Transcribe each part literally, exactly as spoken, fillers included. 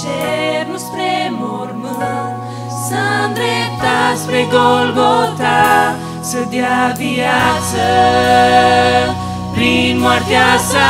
cer, nu spre mormânt, s-a îndreptat spre Golgota, să dea viață prin moartea sa.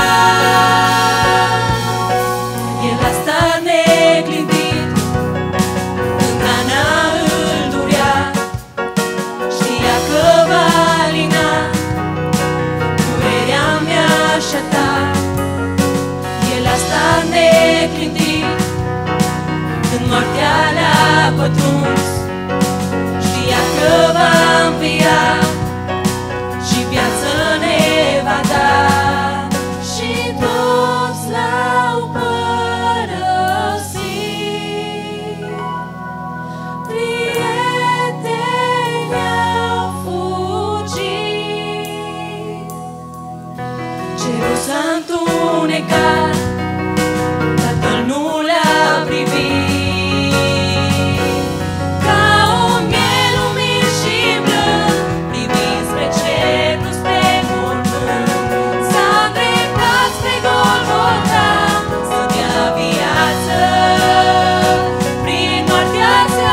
El a stat neclintit, când rana îl durea, știa că va alina durerea mea și a ta. El a stat neclintit, când moartea le-a pătruns, știa că va învia și viață ne va da. Și toți l-au părăsit, prieteni au fugit, cerul s-a întunecat, Tatăl nu le-a privit, ca un miel umil și blând, privind spre cer, nu spre mormânt, s-a îndreptat spre Golgota, să dea viață prin moartea sa.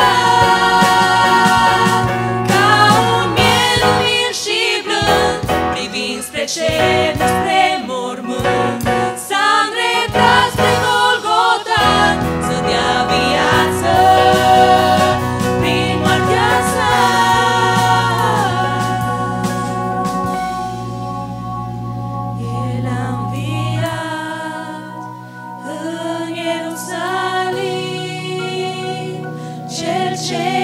Ca un miel umil și blând, privind spre cer, nu spre mormânt, s-a îndreptat spre Golgota, să dea viață prin moartea sa. El a înviat în Ierusalim, cel ce